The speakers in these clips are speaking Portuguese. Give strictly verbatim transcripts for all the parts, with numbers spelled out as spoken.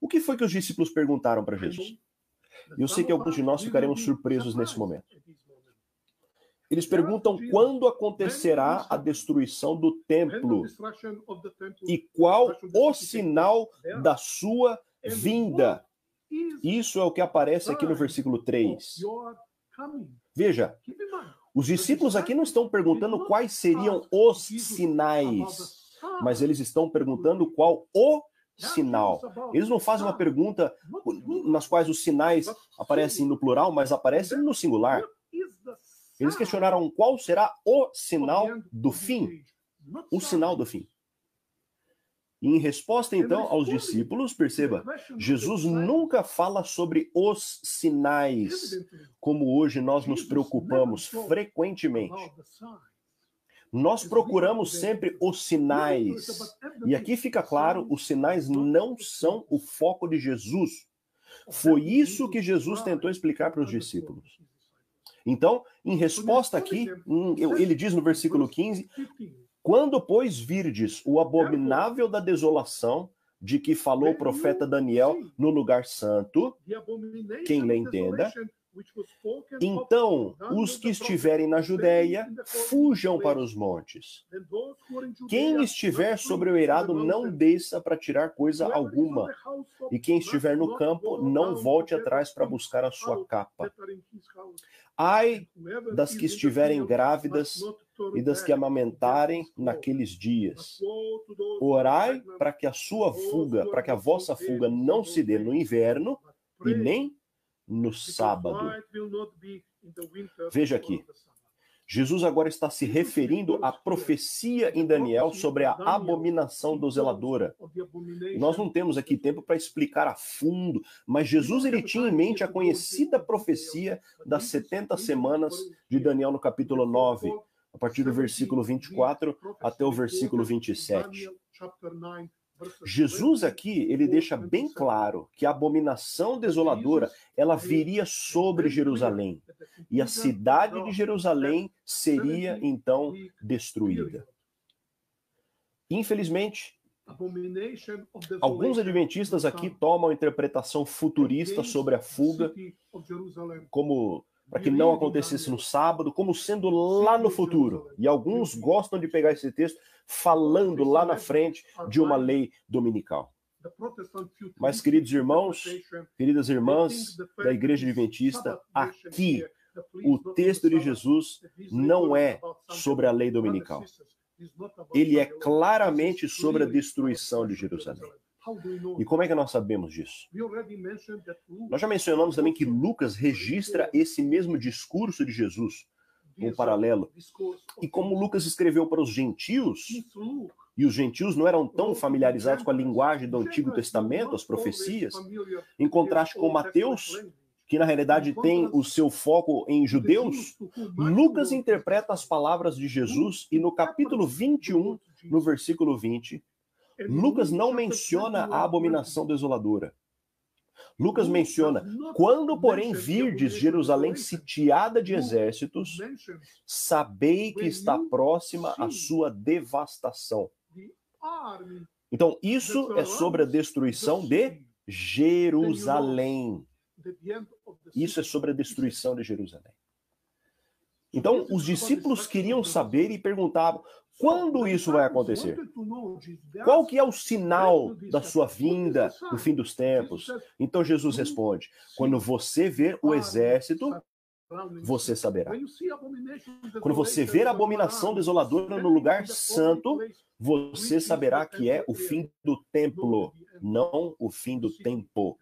O que foi que os discípulos perguntaram para Jesus? Eu sei que alguns de nós ficaremos surpresos nesse momento. Eles perguntam quando acontecerá a destruição do templo e qual o sinal da sua vinda. Isso é o que aparece aqui no versículo três. Veja, os discípulos aqui não estão perguntando quais seriam os sinais, mas eles estão perguntando qual o sinal. Eles não fazem uma pergunta nas quais os sinais aparecem no plural, mas aparecem no singular. Eles questionaram qual será o sinal do fim. O sinal do fim. E em resposta, então, aos discípulos, perceba, Jesus nunca fala sobre os sinais, como hoje nós nos preocupamos frequentemente. Nós procuramos sempre os sinais. E aqui fica claro, os sinais não são o foco de Jesus. Foi isso que Jesus tentou explicar para os discípulos. Então, em resposta aqui, ele diz no versículo quinze, quando, pois, virdes o abominável da desolação, de que falou o profeta Daniel no lugar santo, quem lhe entenda, então os que estiverem na Judéia, fujam para os montes. Quem estiver sobre o eirado, não desça para tirar coisa alguma. E quem estiver no campo, não volte atrás para buscar a sua capa. Ai das que estiverem grávidas e das que amamentarem naqueles dias. Orai para que a sua fuga, para que a vossa fuga não se dê no inverno e nem no sábado. Veja aqui. Jesus agora está se referindo à profecia em Daniel sobre a abominação do zeladora. Nós não temos aqui tempo para explicar a fundo, mas Jesus ele tinha em mente a conhecida profecia das setenta semanas de Daniel no capítulo nove, a partir do versículo vinte e quatro até o versículo vinte e sete. Jesus aqui, ele deixa bem claro que a abominação desoladora, ela viria sobre Jerusalém. E a cidade de Jerusalém seria, então, destruída. Infelizmente, alguns adventistas aqui tomam a interpretação futurista sobre a fuga, como para que não acontecesse no sábado, como sendo lá no futuro. E alguns gostam de pegar esse texto falando lá na frente de uma lei dominical. Mas, queridos irmãos, queridas irmãs da Igreja Adventista, aqui o texto de Jesus não é sobre a lei dominical. Ele é claramente sobre a destruição de Jerusalém. E como é que nós sabemos disso? Nós já mencionamos também que Lucas registra esse mesmo discurso de Jesus, um paralelo. E como Lucas escreveu para os gentios, e os gentios não eram tão familiarizados com a linguagem do Antigo Testamento, as profecias, em contraste com Mateus, que na realidade tem o seu foco em judeus, Lucas interpreta as palavras de Jesus e no capítulo vinte e um, no versículo vinte, Lucas não menciona a abominação desoladora. Lucas menciona, quando, porém, virdes Jerusalém sitiada de exércitos, sabei que está próxima a sua devastação. Então, isso é sobre a destruição de Jerusalém. Isso é sobre a destruição de Jerusalém. Então, os discípulos queriam saber e perguntavam, quando isso vai acontecer? Qual que é o sinal da sua vinda no fim dos tempos? Então Jesus responde, quando você ver o exército, você saberá. Quando você ver a abominação desoladora no lugar santo, você saberá que é o fim do templo, não o fim do tempo.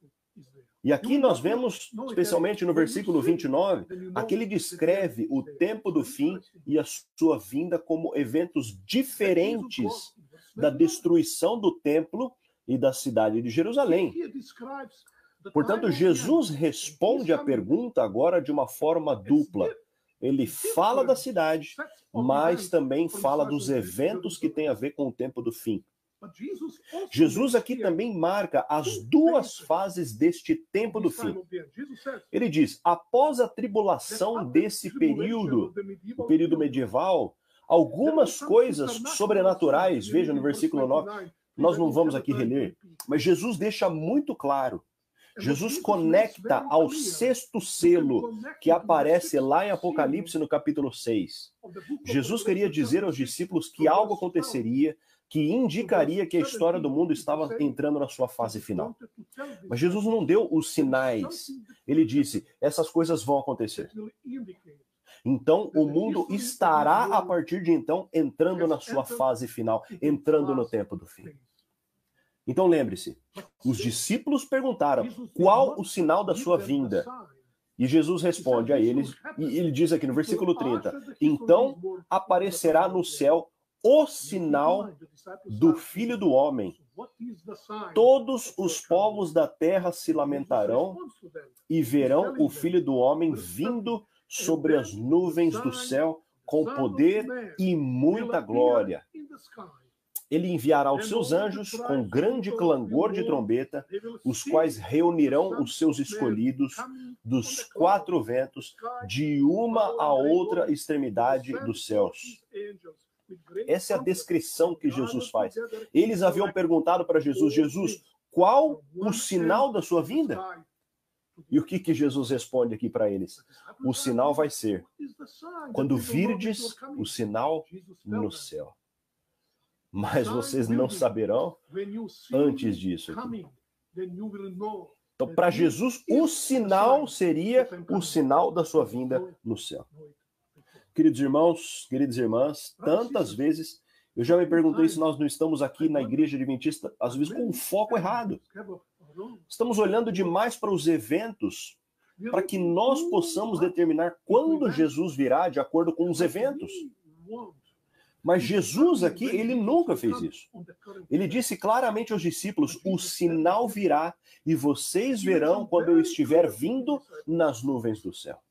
E aqui nós vemos, especialmente no versículo vinte e nove, aqui ele descreve o tempo do fim e a sua vinda como eventos diferentes da destruição do templo e da cidade de Jerusalém. Portanto, Jesus responde à pergunta agora de uma forma dupla. Ele fala da cidade, mas também fala dos eventos que têm a ver com o tempo do fim. Jesus aqui também marca as duas fases deste tempo do fim. Ele diz, após a tribulação desse período, o período medieval, algumas coisas sobrenaturais, veja no versículo nove, Nós não vamos aqui reler, mas Jesus deixa muito claro. Jesus conecta ao sexto selo que aparece lá em Apocalipse no capítulo seis. Jesus queria dizer aos discípulos que algo aconteceria que indicaria que a história do mundo estava entrando na sua fase final. Mas Jesus não deu os sinais. Ele disse, essas coisas vão acontecer. Então, o mundo estará, a partir de então, entrando na sua fase final, entrando no tempo do fim. Então, lembre-se, os discípulos perguntaram, qual o sinal da sua vinda? E Jesus responde a eles, e ele diz aqui no versículo trinta, então aparecerá no céu o sinal do Filho do Homem. Todos os povos da terra se lamentarão e verão o Filho do Homem vindo sobre as nuvens do céu com poder e muita glória. Ele enviará os seus anjos com grande clangor de trombeta, os quais reunirão os seus escolhidos dos quatro ventos, de uma a outra extremidade dos céus. Essa é a descrição que Jesus faz. Eles haviam perguntado para Jesus, Jesus, qual o sinal da sua vinda? E o que, que Jesus responde aqui para eles? O sinal vai ser, quando virdes o sinal no céu. Mas vocês não saberão antes disso aqui. Então, para Jesus, o sinal seria o sinal da sua vinda no céu. Queridos irmãos, queridas irmãs, tantas vezes eu já me perguntei se nós não estamos aqui na Igreja Adventista, às vezes com um foco errado. Estamos olhando demais para os eventos, para que nós possamos determinar quando Jesus virá de acordo com os eventos. Mas Jesus aqui, ele nunca fez isso. Ele disse claramente aos discípulos, o sinal virá e vocês verão quando eu estiver vindo nas nuvens do céu.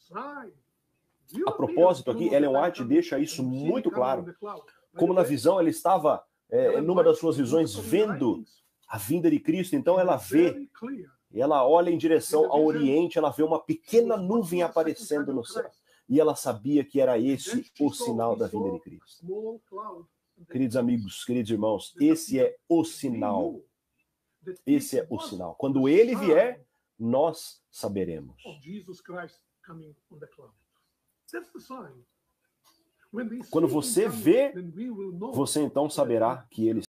A propósito aqui, Ellen White deixa isso muito claro. Como na visão, ela estava, é, numa das suas visões, vendo a vinda de Cristo. Então ela vê, ela olha em direção ao Oriente, ela vê uma pequena nuvem aparecendo no céu. E ela sabia que era esse o sinal da vinda de Cristo. Queridos amigos, queridos irmãos, esse é o sinal. Esse é o sinal. Quando ele vier, nós saberemos. Quando você vê, você então saberá que ele